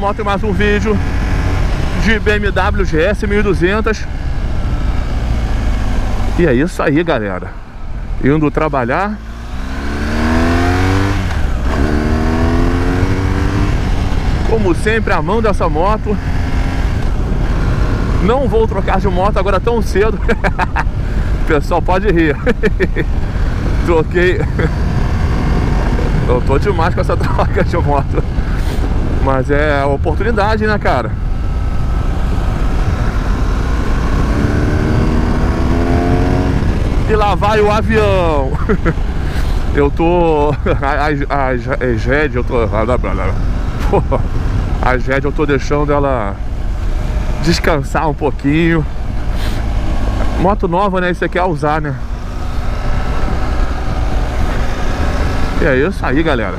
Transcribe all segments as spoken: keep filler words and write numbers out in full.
moto em mais um vídeo de B M W G S mil e duzentos. E é isso aí, galera. Indo trabalhar. Como sempre, amando essa moto. Não vou trocar de moto agora tão cedo. O pessoal pode rir. Troquei. Eu tô demais com essa troca de moto. Mas é oportunidade, né, cara? E lá vai o avião. Eu tô... A, a, a G E D, eu tô... A G E D eu tô deixando ela descansar um pouquinho. Moto nova, né? Isso aqui é usar, né? E é isso aí, galera.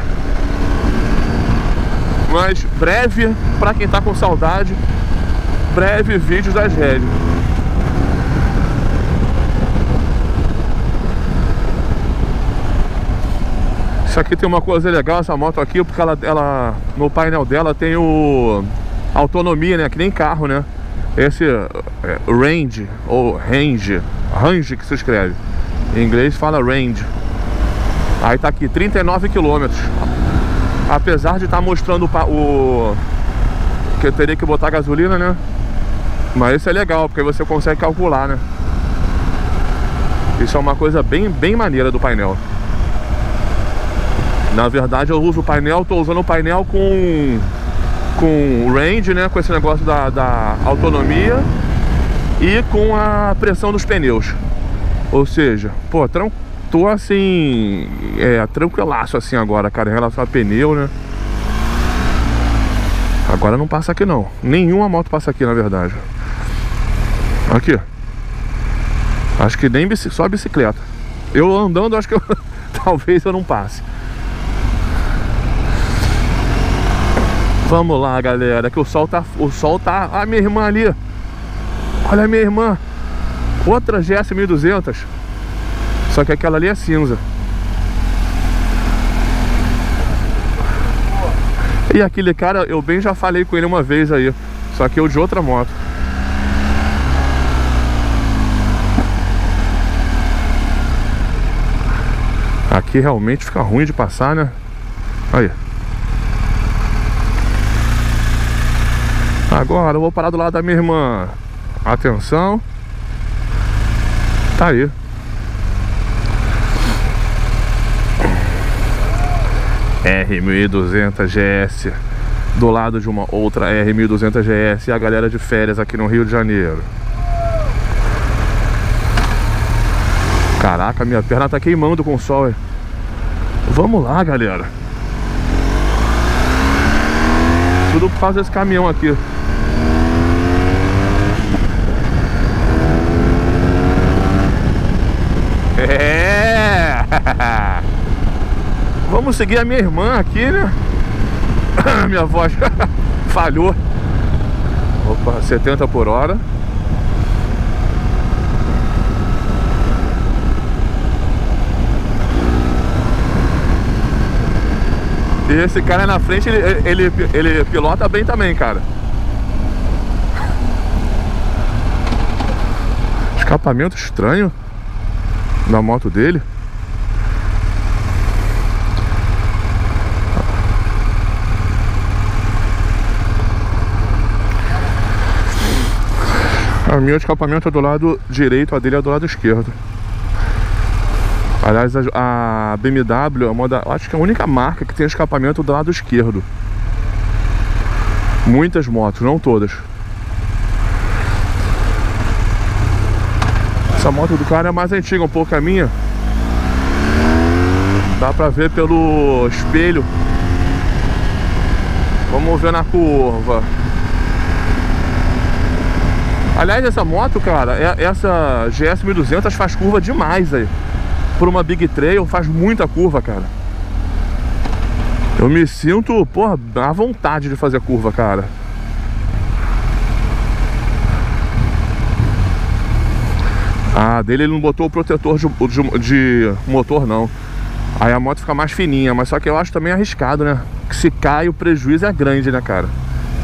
Mas breve, pra quem tá com saudade, breve vídeo da G E D. Isso aqui tem uma coisa legal, essa moto aqui, porque ela, ela no painel dela tem o autonomia, né? Que nem carro, né? Esse é, range, ou range, range que se escreve. Em inglês fala range. Aí tá aqui, trinta e nove quilômetros. Apesar de estar tá mostrando o, o... que eu teria que botar gasolina, né? Mas isso é legal, porque você consegue calcular, né? Isso é uma coisa bem, bem maneira do painel. Na verdade eu uso o painel, tô usando o painel com com range, né, com esse negócio da, da autonomia e com a pressão dos pneus. Ou seja, pô, tran tô assim, é, tranquilaço assim agora, cara, em relação a pneu, né. Agora não passa aqui não, nenhuma moto passa aqui, na verdade. Aqui, acho que nem bici, só bicicleta. Eu andando, acho que eu, talvez eu não passe. Vamos lá, galera, que o sol tá... O sol tá... Ah, minha irmã ali. Olha a minha irmã. Outra G S mil e duzentos. Só que aquela ali é cinza. E aquele cara, eu bem já falei com ele uma vez aí. Só que eu de outra moto. Aqui realmente fica ruim de passar, né? Aí. Agora eu vou parar do lado da minha irmã. Atenção. Tá aí. R mil e duzentos G S do lado de uma outra R mil e duzentos G S. E a galera de férias aqui no Rio de Janeiro. Caraca, minha perna tá queimando com o sol. Hein? Vamos lá, galera. Tudo por causa desse caminhão aqui. É! Vamos seguir a minha irmã aqui, né? Minha voz falhou. Opa, setenta por hora. E esse cara na frente, ele, ele, ele pilota bem também, cara. Escapamento estranho da moto dele. A minha escapamento é do lado direito, a dele é do lado esquerdo. Aliás, a B M W é uma da, acho que é a única marca que tem escapamento do lado esquerdo. Muitas motos, não todas. Essa moto do cara é mais antiga um pouco que a minha. Dá pra ver pelo espelho. Vamos ver na curva. Aliás, essa moto, cara, essa G S mil e duzentos faz curva demais aí. Por uma Big Trail faz muita curva, cara. Eu me sinto, porra, à vontade de fazer curva, cara. Ah, dele ele não botou o protetor de, de, de motor, não. Aí a moto fica mais fininha, mas só que eu acho também arriscado, né? Que se cai o prejuízo é grande, né, cara?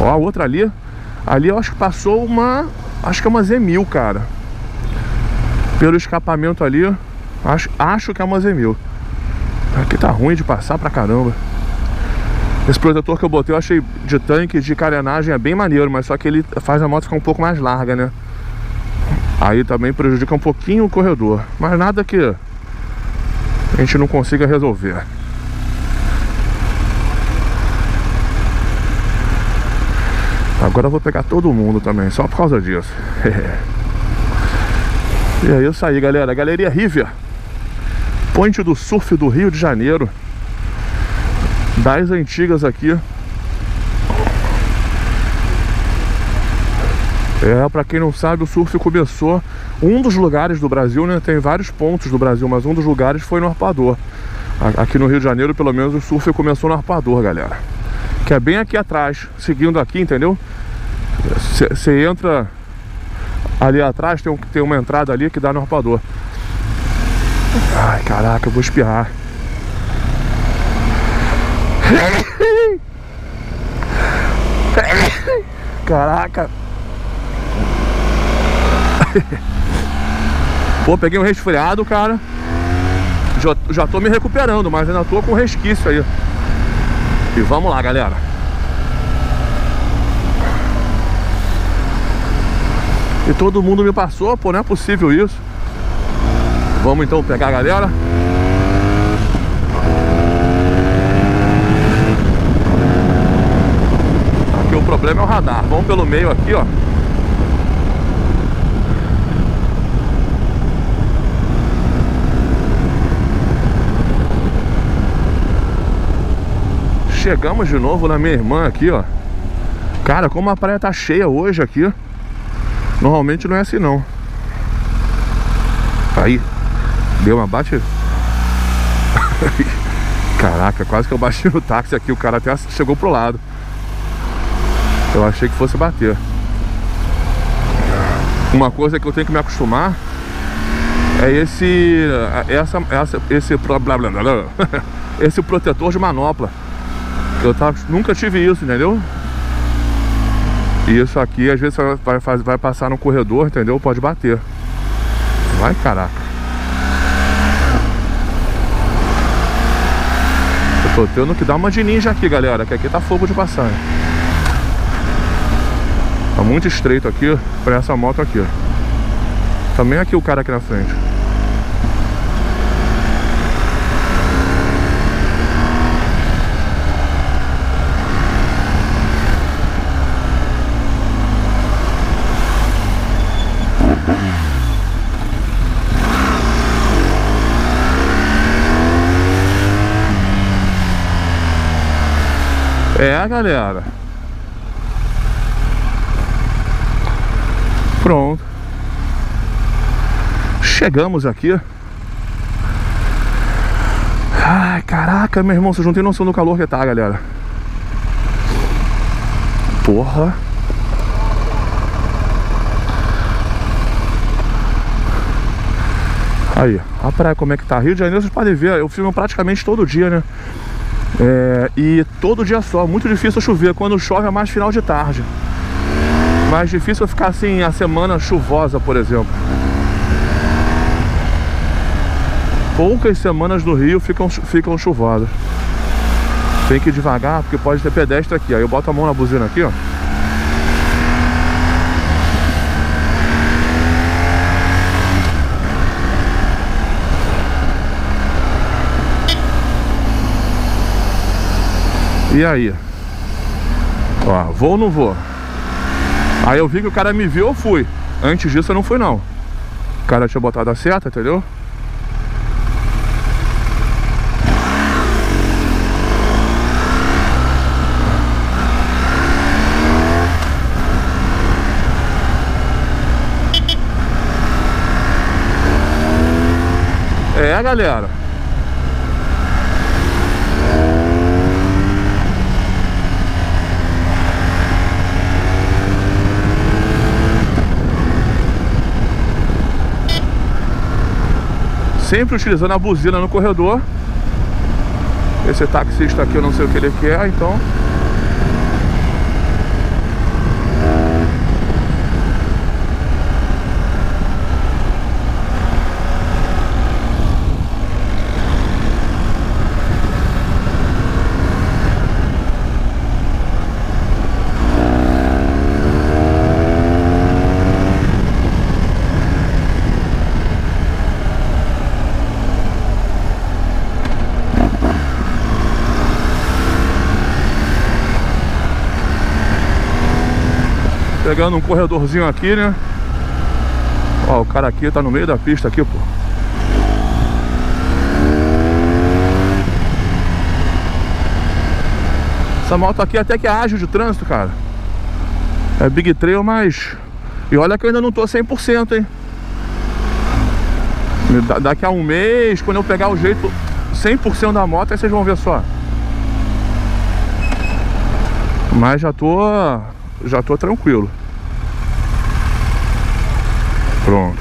Ó, a outra ali. Ali eu acho que passou uma... Acho que é uma Z mil, cara. Pelo escapamento ali, acho, acho que é uma Z mil. Aqui tá ruim de passar pra caramba. Esse protetor que eu botei eu achei de tanque, de carenagem é bem maneiro, mas só que ele faz a moto ficar um pouco mais larga, né? Aí também prejudica um pouquinho o corredor, mas nada que a gente não consiga resolver. Agora eu vou pegar todo mundo também, só por causa disso. E é isso aí, galera. Galeria River, ponte do surf do Rio de Janeiro, das antigas aqui. É, pra quem não sabe, o surf começou... Um dos lugares do Brasil, né? Tem vários pontos do Brasil, mas um dos lugares foi no Arpoador. Aqui no Rio de Janeiro, pelo menos, o surf começou no Arpoador, galera. Que é bem aqui atrás, seguindo aqui, entendeu? Você entra ali atrás, tem, um, tem uma entrada ali que dá no Arpoador. Ai, caraca, eu vou espirrar. Caraca. Pô, peguei um resfriado, cara. Já, já tô me recuperando, mas ainda tô com resquício aí. E vamos lá, galera. E todo mundo me passou, pô, não é possível isso. Vamos então pegar a galera. Aqui o problema é o radar. Vamos pelo meio aqui, ó. Chegamos de novo na minha irmã aqui, ó. Cara, como a praia tá cheia hoje aqui. Normalmente não é assim, não. Aí, deu uma bate. Caraca, quase que eu bati no táxi aqui. O cara até chegou pro lado. Eu achei que fosse bater. Uma coisa que eu tenho que me acostumar é esse... Essa, essa, esse... Blá, blá, blá, blá, esse protetor de manopla. Eu tava, nunca tive isso, entendeu? E isso aqui, às vezes, vai, vai, vai passar no corredor, entendeu? Pode bater. Vai, caraca. Eu tô tendo que dar uma de ninja aqui, galera, que aqui tá fogo de passagem. Tá muito estreito aqui pra essa moto aqui. Também aqui o cara aqui na frente. É, galera. Pronto. Chegamos aqui. Ai, caraca, meu irmão, vocês não tem noção do calor que tá, galera. Porra. Aí, a praia como é que tá. Rio de Janeiro, vocês podem ver, eu filmo praticamente todo dia, né? É, e todo dia só, muito difícil chover. Quando chove é mais final de tarde. Mais difícil ficar assim a semana chuvosa, por exemplo. Poucas semanas no Rio ficam, ficam chuvosas. Tem que ir devagar, porque pode ter pedestre aqui. Aí eu boto a mão na buzina aqui, ó. E aí? Ó, vou ou não vou? Aí eu vi que o cara me viu, eu fui. Antes disso eu não fui, não. O cara tinha botado a seta, entendeu? É, galera. Sempre utilizando a buzina no corredor. Esse taxista aqui eu não sei o que ele quer, então Pegando um corredorzinho aqui, né? Ó, o cara aqui tá no meio da pista aqui, pô. Essa moto aqui até que é ágil de trânsito, cara. É Big Trail, mas... E olha que eu ainda não tô cem por cento, hein? Da- Daqui a um mês, quando eu pegar o jeito cem por cento da moto, aí vocês vão ver só. Mas já tô... Já tô tranquilo. Pronto.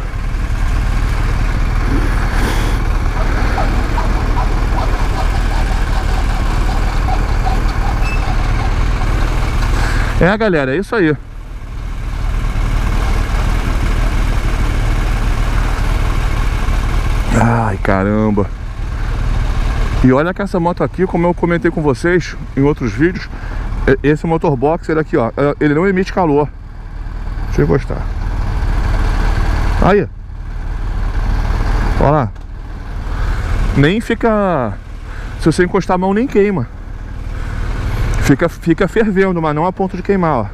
É, galera, é isso aí. Ai, caramba. E olha que essa moto aqui, como eu comentei com vocês em outros vídeos, esse motorboxer aqui, ó, ele não emite calor. Deixa eu encostar. Aí. Olha lá. Nem fica... Se você encostar a mão, nem queima. Fica, fica fervendo, mas não a ponto de queimar, ó.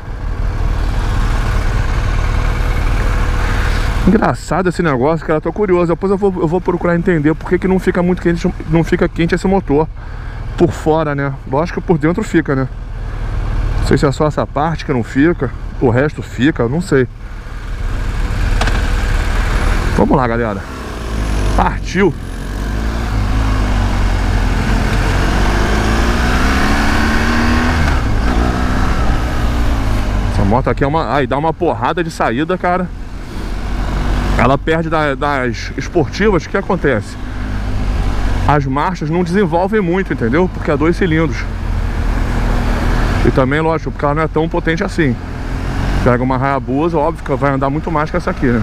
Engraçado esse negócio, cara. Tô curioso. Depois eu vou, eu vou procurar entender por que que não fica muito quente, não fica quente esse motor por fora, né? Lógico que por dentro fica, né? Não sei se é só essa parte que não fica, o resto fica, eu não sei. Vamos lá, galera. Partiu. Essa moto aqui é uma... Aí dá uma porrada de saída, cara. Ela perde da, das esportivas. O que acontece? As marchas não desenvolvem muito, entendeu? Porque é dois cilindros. E também, lógico, porque ela não é tão potente assim. Pega uma Hayabusa, óbvio que vai andar muito mais que essa aqui, né?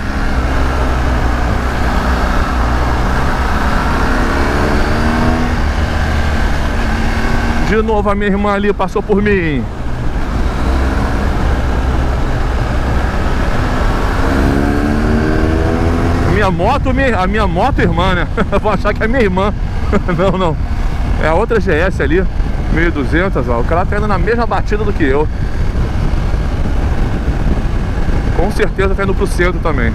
De novo a minha irmã ali passou por mim. Minha moto, a minha moto irmã, né? Eu vou achar que é minha irmã. Não, não. É a outra G S ali, mil e duzentos, ó. O cara tá indo na mesma batida do que eu. Com certeza tá indo pro centro também.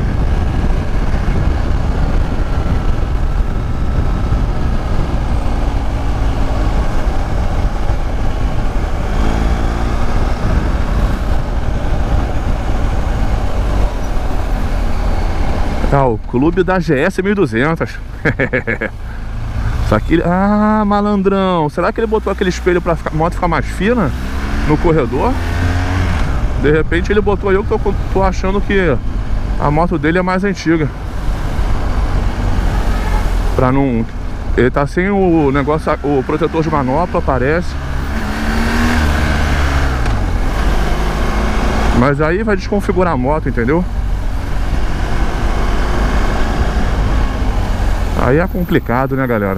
Ah, o clube da G S mil e duzentos. Isso aqui... Ah, malandrão. Será que ele botou aquele espelho pra a moto ficar mais fina no corredor? De repente ele botou eu que tô, tô achando que a moto dele é mais antiga. Pra não... Ele tá sem o negócio, o protetor de manopla, parece. Mas aí vai desconfigurar a moto, entendeu? Aí é complicado, né, galera?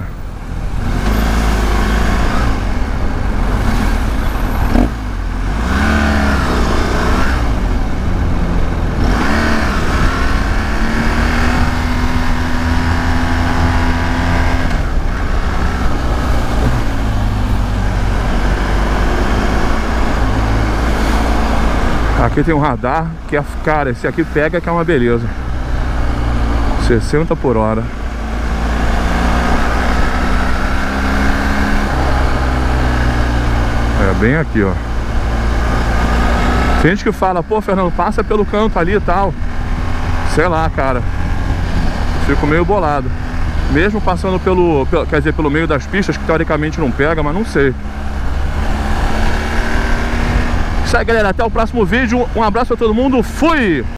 Aqui tem um radar que é, cara, esse aqui pega que é uma beleza. sessenta por hora. É bem aqui, ó. Tem gente que fala, pô, Fernando, passa pelo canto ali e tal. Sei lá, cara. Fico meio bolado. Mesmo passando pelo, pelo, quer dizer, pelo meio das pistas, que teoricamente não pega, mas não sei. Isso aí, galera, até o próximo vídeo. Um abraço a todo mundo, fui!